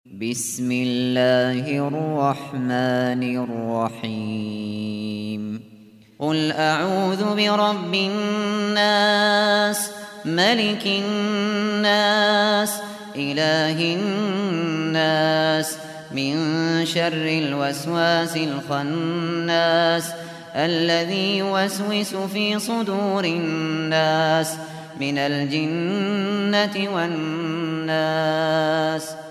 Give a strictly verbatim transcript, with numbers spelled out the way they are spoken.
بسم الله الرحمن الرحيم قل أعوذ برب الناس ملك الناس إله الناس من شر الوسواس الخناس الذي يوسوس في صدور الناس من الجنة والناس